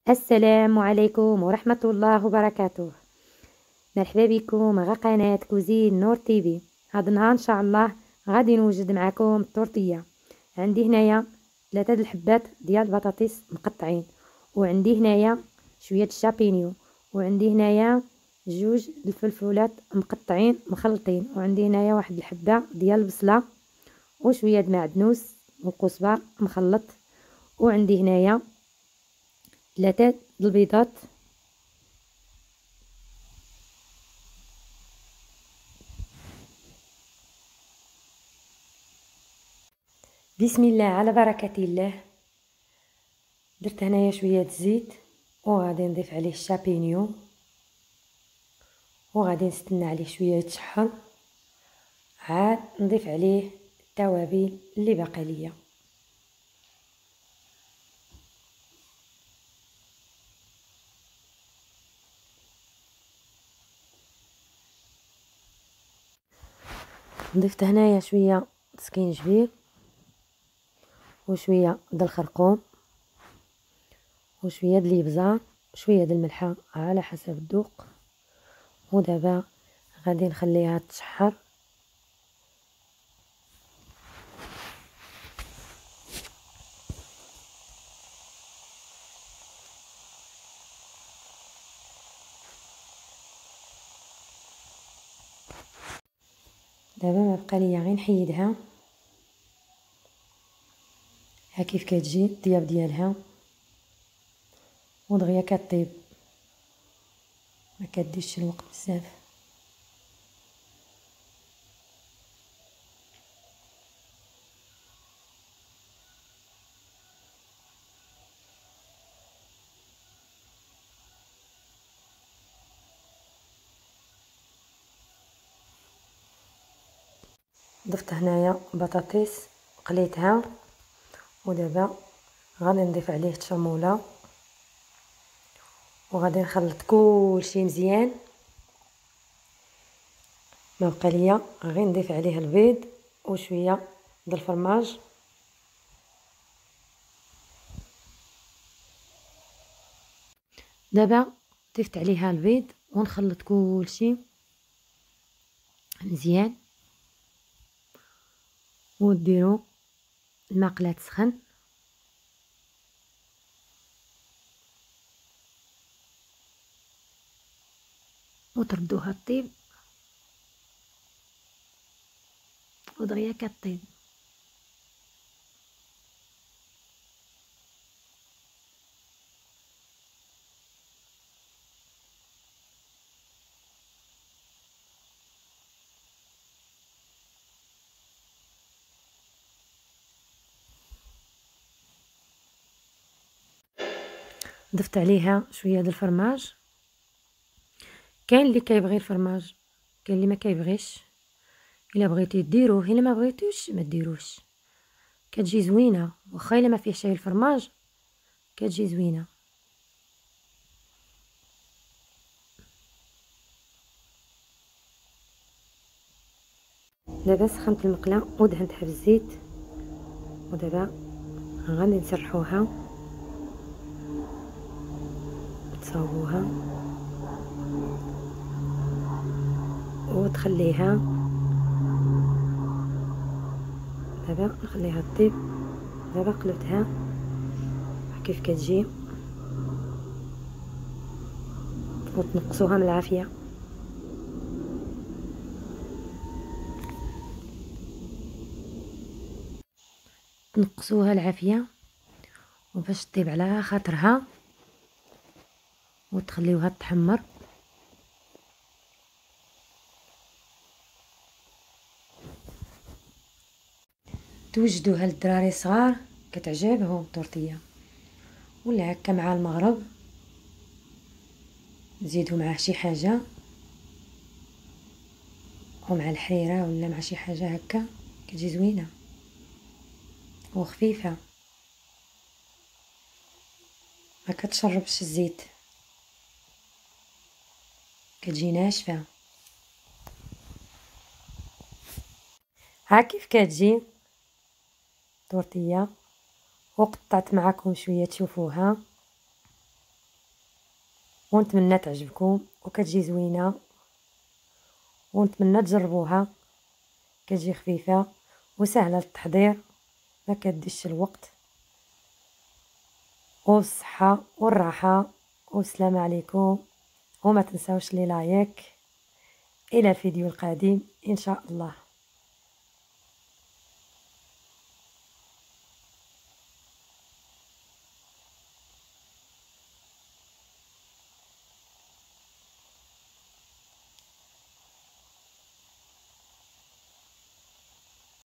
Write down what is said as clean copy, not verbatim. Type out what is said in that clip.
السلام عليكم ورحمة الله وبركاته. مرحبا بكم على قناة كوزين نور تيفي. هاد النهار ان شاء الله غادي نوجد معكم التورتيه. عندي هنايا 3 الحبات ديال البطاطس مقطعين، وعندي هنايا شويه الشابينيو، وعندي هنايا 2 الفلفلات مقطعين مخلطين، وعندي هنايا واحد الحبه ديال البصله، وشويه د معدنوس وكزبر مخلط، وعندي هنايا 3 البيضات. بسم الله على بركة الله. درت هنايا شوية زيت، وغادي نضيف عليه الشابينيو، وغادي نستنى عليه شوية يتشحر، عاد نضيف عليه التوابل اللي باقا ليا. ضفت هنايا شوية سكينجبير، وشوية د الخرقوم، وشوية د الابزار، وشوية د الملحة على حسب الذوق. ودابا غادي نخليها تشحر. دابا ما بقى ليا غير نحيدها. ها كيف كتجي الطياب ديالها، ودغيا كطيب، ما كديش الوقت بزاف. ضفت هنايا بطاطس قليتها، ودابا غادي نضيف عليه التشموله، وغادي نخلط كلشي مزيان. ما بقى ليا غير نضيف عليه البيض وشويه د الفرماج. دابا ضفت عليها البيض ونخلط كلشي مزيان، وديروا المقله تسخن، وتردوها طيب، ودغيا كطيب. ضفت عليها شويه د الفرماج. كاين اللي كيبغي الفرماج، كاين اللي ما كيبغيش. الا بغيتي ديروه، الا ما بغيتوش ما ديروش. كتجي زوينه، واخا الا ما فيه شي الفرماج كتجي زوينه. دابا سخنت المقله ودهنتها بالزيت، ودابا غادي نسرحوها تصاوبوها وتخليها. دابا نخليها طيب. دابا قلبتها كيف كتجي، وتنقصوها من العافيه. تنقصوها العافيه وباش طيب على خاطرها، وتخليوها تحمر. توجدوها للدراري صغار كتعجبهم التورتيه، ولا هكا مع المغرب نزيدو معاه شي حاجه، ومع الحريره ولا مع شي حاجه هكا كتجي زوينه وخفيفه، ما كتشربش الزيت، كتجي ناشفه. ها كيف كتجي تورتيه، وقطعت معكم شويه تشوفوها. ونتمنى تعجبكم وكتجي زوينه، ونتمنى تجربوها. كتجي خفيفه وسهله للتحضير، ما كديش الوقت. والصحه والراحه والسلام عليكم. وما تنساوش لي لايك. الى الفيديو القادم ان شاء الله.